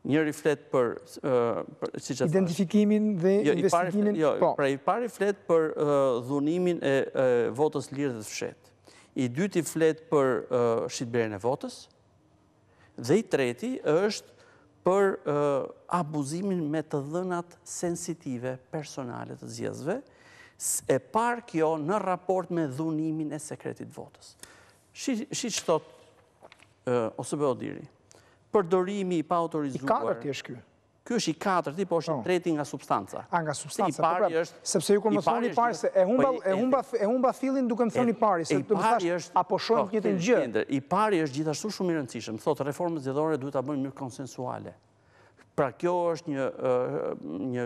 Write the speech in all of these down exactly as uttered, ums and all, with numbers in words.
njëri flet për... Identifikimin dhe investigimin... Pra i pari flet për dhunimin e votës lirë dhe të fshetë. I dyti flet për shitblerjen e votës, dhe i treti është për abuzimin me të dhënat sensitive personale të zgjedhësve, e parë kjo në raport me dhunimin e sekretit votës. Shi që thot O S B E diri, përdorimi i pa autorizuar... I katërti është ky. Ky është i katërti, po është i treti nga substanca. A, nga substanca, sepse ju kur më thoni i pari se e humba fillin duke më thoni i pari, se të më thash, apo shojmë të njëjtën gjë. I pari është gjithashtu shumë i rëndësishëm. Thotë, reformët zgjedhore duhet ta bëjmë në mënyrë konsensuale. Pra kjo është një një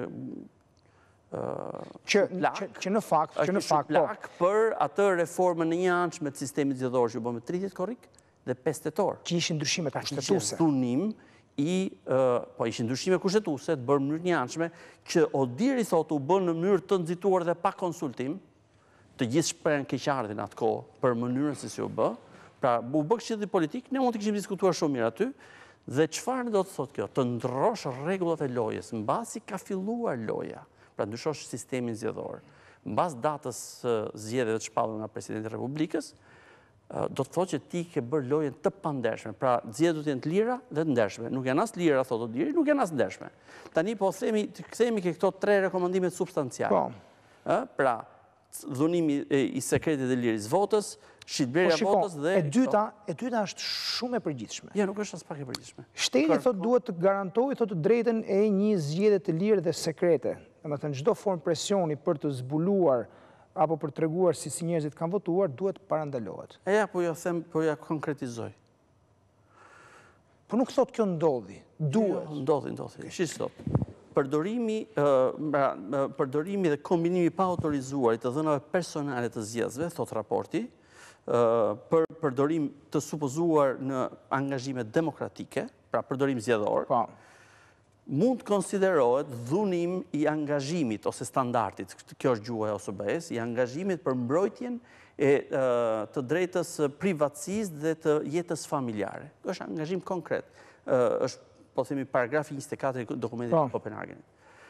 që në fakt, që në fakt, po. Plak për atë reformën në një anshme të sistemit zgjedhor që u bë me tridhjetë korrik dhe pesë tetor. Që ishin ndryshime kushtetuese. Dhunim i, po ishin ndryshime kushtetuese të bërë në mënyrë një anshme që o diri thotë u bën në mënyrë të nxituar dhe pa konsultim, të gjithë shprehen keqardhin atë kohë për mënyrën se si u bë. Pra u bë këshilli politik, ne mund të kishim diskutuar shumë mirë aty. Dhe çfarë do të thotë kjo? Të ndrosh rregullat e lojës mbasi ka filluar loja. Pra ndryshosh sistemin zgjedhor. Mbas datës zgjedhjeve të shpallura nga presidenti i Republikës, do të thotë që ti ke bërë lojën të pandershme. Pra zgjedhjet do të jenë të lira dhe të ndershme. Nuk janë as të lira, thotë Odiri, nuk janë as të ndershme. Tani po themi, kthehemi ke këto tre rekomandime substanciale. Ë, pra dhunimi i sekretit dhe lirisë votës, shitblerja e votës dhe... E dyta, e dyta është shumë e përgjithshme. Ja, nuk është as pak e përgjithshme. Shteti thotë duhet të garantojë thotë drejtën e një zgjedhje të lirë dhe sekrete. Domethënë çdo formë presioni për të zbuluar apo për treguar si si njerëzit kanë votuar duhet parandalohet. E ja, po ja them, po ja konkretizoj. Po nuk thotë kjo ndodhi. Duhet. Ndodhi, ndodhi. Shiç thotë. Përdorimi, përdorimi dhe kombinimi pa autorizuar të dhënave personale të zgjedhësve, thot raporti, për përdorim të supozuar në angazhime demokratike, pra përdorim zgjedhor, mund të konsiderohet dhunim i angazhimit ose standardit, kjo është gjuha e O S B E-s, i angazhimit për mbrojtjen e të drejtës privatësisë dhe të jetës familjare. Kjo është angazhim konkret. Është po themi paragrafi njëzet e katër i dokumentit të Kopenhagenit.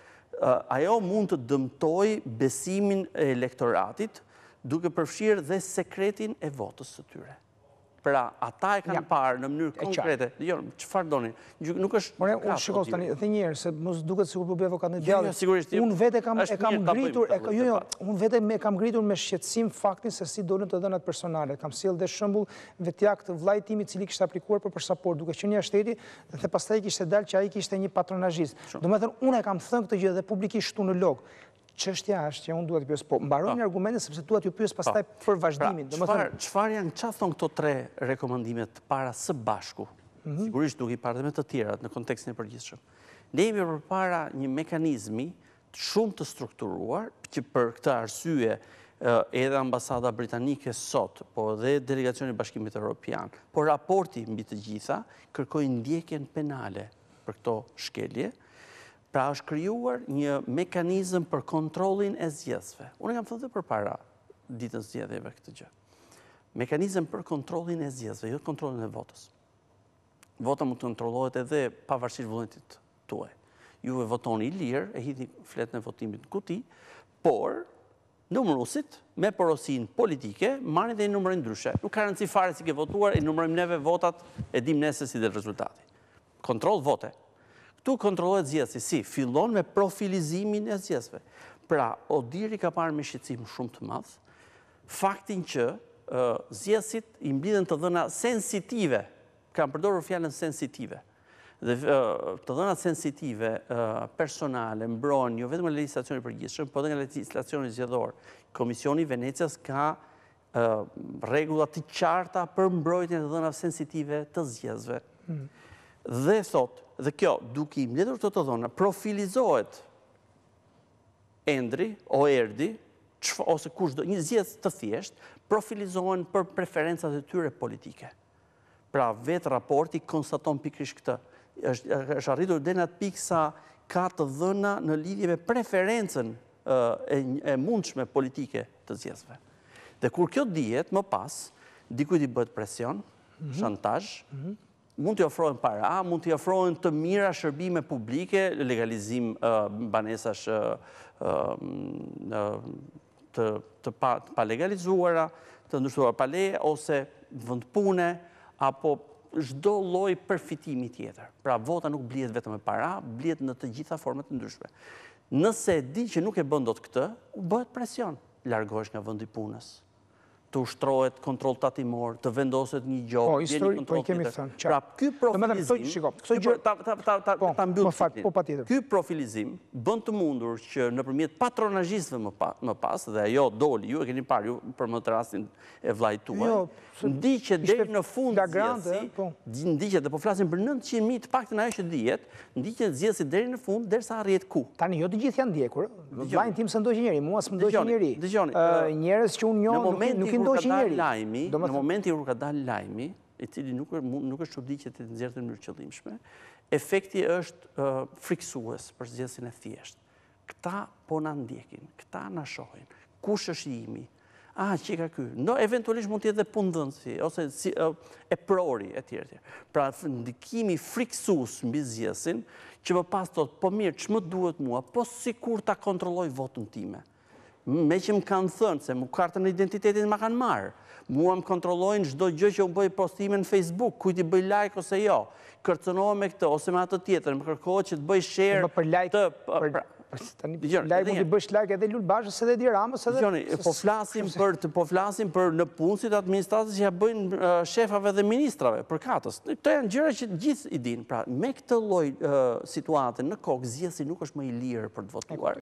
Ajo mund të dëmtoj besimin e elektoratit duke përfshirë dhe sekretin e votës së tyre. Pra, ata e kanë parë në mënyrë konkrete. Jo, çfarë doni? Nuk është... More, unë shikos tani, dhe njerë, se mos duket sikur po bëj avokat në djallit. Sigurisht. Unë vete kam e kam ngritur, jo, jo, unë vete me kam ngritur me shqetësim faktin se si dolën të dhënat personale. Kam sjell dhe shembull vetjak të vllajt tim i cili kishte aplikuar për pasaport, duke qenë jashtëti, dhe pastaj kishte dalë që ai kishte një patronazhist. Domethënë, unë e kam thënë këtë gjë dhe publikisht këtu në log. Çështja është që unë duhet të pyes, po mbarojmë argumentin sepse duhet ju pyes pastaj për vazhdimin. Çfarë janë, çfarë thon këto tre rekomandime të para së bashku? Sigurisht duke i parë me të tjerat në kontekstin e përgjithshëm. Ne jemi përpara një mekanizmi shumë të strukturuar që për këtë arsye edhe ambasada britanike sot, po dhe delegacioni i Bashkimit Evropian, po raporti mbi të gjitha kërkoi ndjekjen penale për këto shkelje. Pra është krijuar një mekanizëm për kontrollin e zgjedhësve. Unë kam thënë dhe përpara ditës zgjedhjeve këtë gjë. Mekanizëm për kontrollin e zgjedhësve, jo kontrollin e votës. Vota mund të kontrollohet edhe pavarësisht vullnetit tuaj. Juve votoni i lirë, e hidhni fletën e votimit në kuti, por numëruesit me porosin politike marrin dhe i numërojnë ndryshe. Nuk ka rëndësi fare si ke votuar, i numërojmë neve votat, e dim nese si del rezultati. Kontroll vote. Tu kontrollohet zgjedhësi, si, fillon me profilizimin e zgjedhësve. Pra, Odiri ka parë me shqetësim shumë të madh faktin që zgjedhësit i mblidhen të dhëna sensitive, kam përdorur fjalën sensitive. Dhe të dhëna sensitive personale mbrohen jo vetëm nga legjislacioni i përgjithshëm, por edhe nga legjislacioni zgjedhor. Komisioni i Venecias ka rregulla të qarta për mbrojtjen e dhënave sensitive të zgjedhësve. Dhe thot, dhe kjo, duke i mbledhur këto të dhëna, profilizohet endri, o erdi, ose kushdo, një zgjedhës të thjesht, profilizohen për preferencat e tyre politike. Pra, vetë raporti konstaton pikërisht këtë. Është arritur deri në atë pikë sa ka të dhëna në lidhje me preferencën e mundshme politike të zgjedhësve. Dhe kur kjo dihet, më pas, dikujt i bëhet presion, shantazh, mund t'i ofrojnë para, mund t'i ofrojnë të mira shërbime publike, legalizim banesash të pa legalizuara, të ndryshtuar pa leje, ose vend pune, apo çdo lloj përfitimi tjetër. Pra vota nuk blihet vetëm me para, blihet në të gjitha format të ndryshme. Nëse di që nuk e bën dot këtë, bëhet presion. Largohesh nga vendi punës, të ushtrohet kontroll tatimor, të vendoset një gjop, vjen një kontroll tjetër. Pra ky profilizim, ta mbyll fjalën. Ky profilizim bën të mundur që nëpërmjet patronazhistëve më pas, dhe ajo doli, ju e keni parë ju për më të rastin e vllajt tuaj, ndiqet deri në fund zgjedhësi, ndiqet, dhe po flasim për nëntëqind mijë të paktën ajo që dihet, ndiqet zgjedhësi deri në fund derisa arrihet ku? Tani jo të gjithë janë ndjekur. Vllajin tim s'ndoqë njëri, mua s'ndoqë njëri. Njerëz që unë njoh nuk i ndoqë njëri. Në momenti kur ka dalë lajmi, i cili nuk është çudi që të nxjerrë në mënyrë qëllimshme, efekti është friksues për zgjedhësin e thjeshtë. Këta po na ndjekin, këta na shohin. Kush është i imi? Ah, që ka ky. No, eventualisht mund të jetë dhe punëdhënësi, ose e prori, e tjerë. Pra, ndikimi friksues mbi zgjedhësin, që më pas thotë, po mirë, ç'më duhet mua, po sikur ta kontrolloj votën time. Me që më kanë thënë se mu kartën e identitetit më kanë marë. Mua më kontrollojnë çdo gjë që unë bëj postime në Facebook, kujt i bëj like ose jo. Kërcënohem me këtë ose me atë tjetër, më kërkohet që të bëj share për like, të like mund të bësh like edhe Bylykbashës edhe Edi Ramës edhe. Dgjoni, po flasim për të po flasim për në punësit administratës që ja bëjnë shefave dhe ministrave për katës. Këto janë gjëra që gjithë i dinë. Pra, me këtë lloj situate në kokë zgjedhësi nuk është më i lirë për të votuar.